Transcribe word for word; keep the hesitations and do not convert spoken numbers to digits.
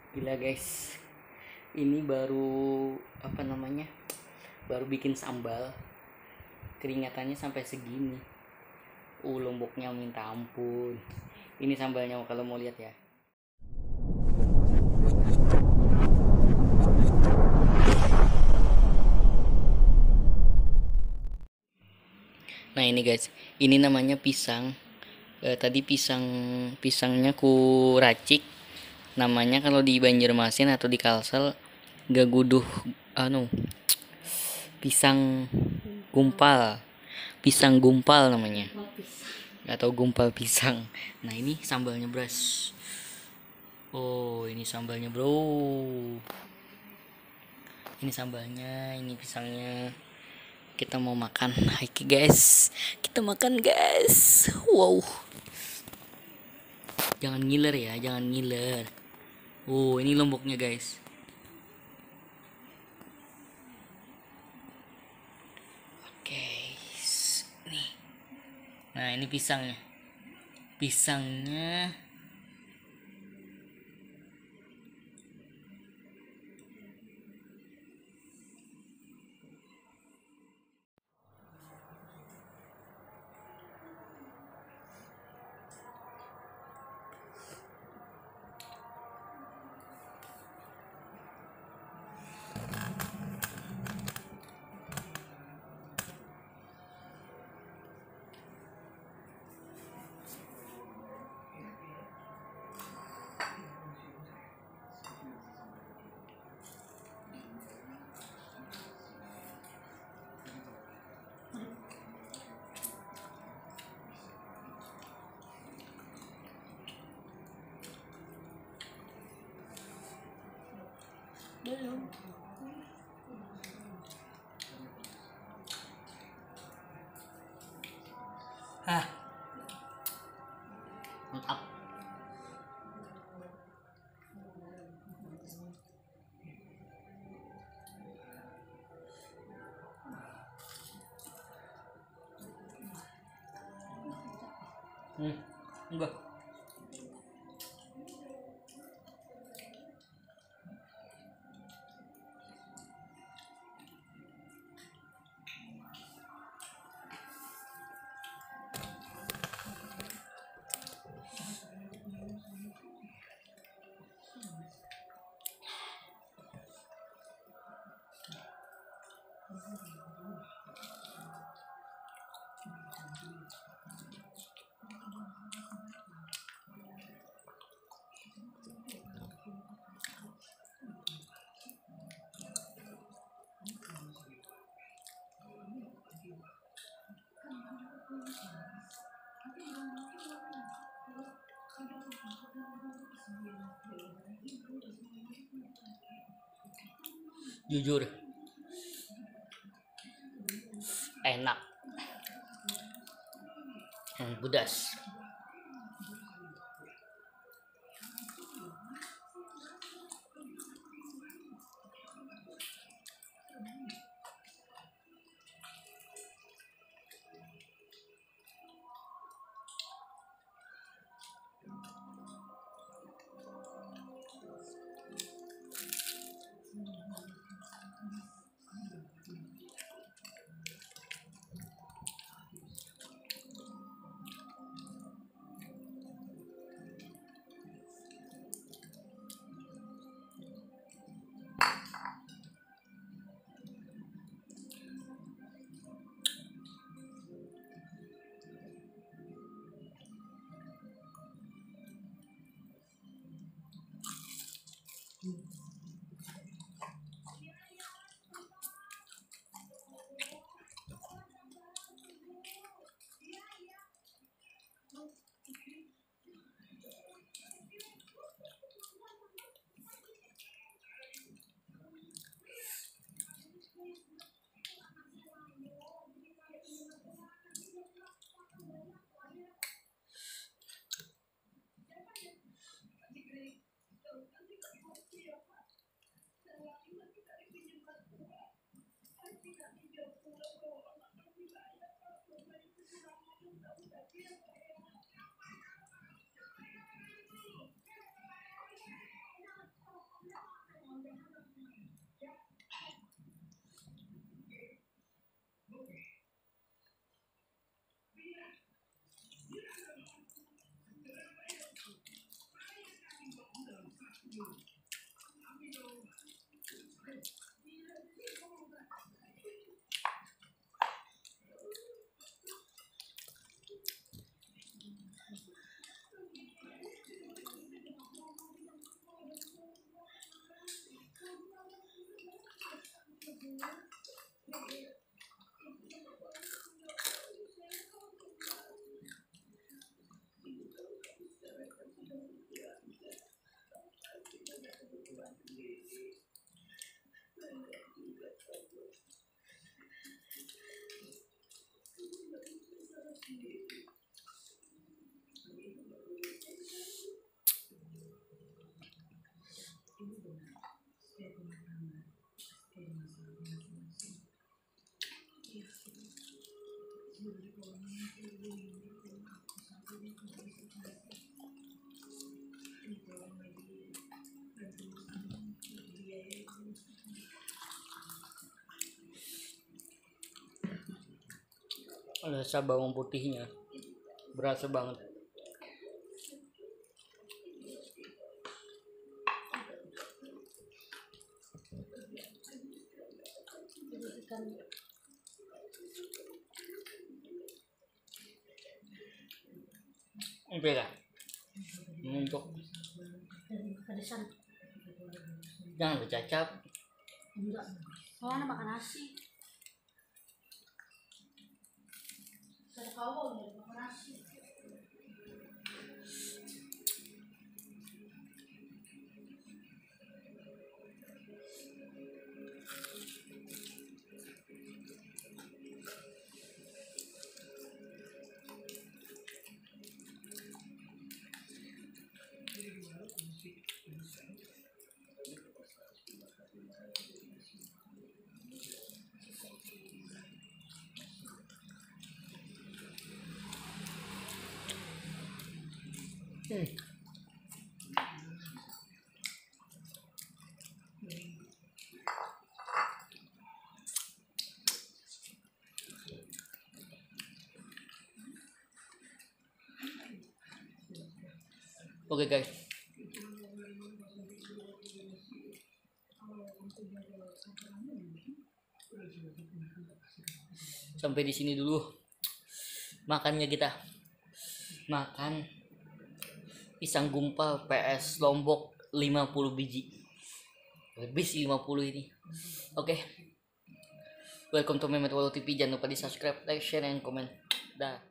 Gila guys, ini baru apa namanya, baru bikin sambal, keringatannya sampai segini. Uh lomboknya minta ampun. Ini sambalnya kalau mau lihat ya. Nah ini guys, ini namanya pisang. Eh, tadi pisang pisangnya ku racik. Namanya kalau di Banjarmasin atau di Kalsel gaguduh anu pisang gumpal. Pisang gumpal namanya. Atau gumpal pisang. Nah ini sambalnya bros. Oh ini sambalnya bro. Ini sambalnya, ini pisangnya. Kita mau makan. Hai guys, kita makan guys. Wow. Jangan ngiler ya, jangan ngiler. Oh ini lomboknya guys. Oke, nih. Nah ini pisangnya. Pisangnya belum. Hah. Mantap. Hmm, enggak. Jujur enak. Hmm, pedas. Rasa bawang putihnya berasa banget. Oke lah. Untuk jangan bercacap. Enggak. Soalnya makan nasi. Ada kawal ya, makan nasi. Hmm. Oke guys, sampai di sini dulu makannya kita. Makan pisang gumpal P S Lombok lima puluh biji, lebih sih lima puluh ini. Oke, welcome to Mehmet Walu T V. Jangan lupa di subscribe, like, share, and comment. Dah.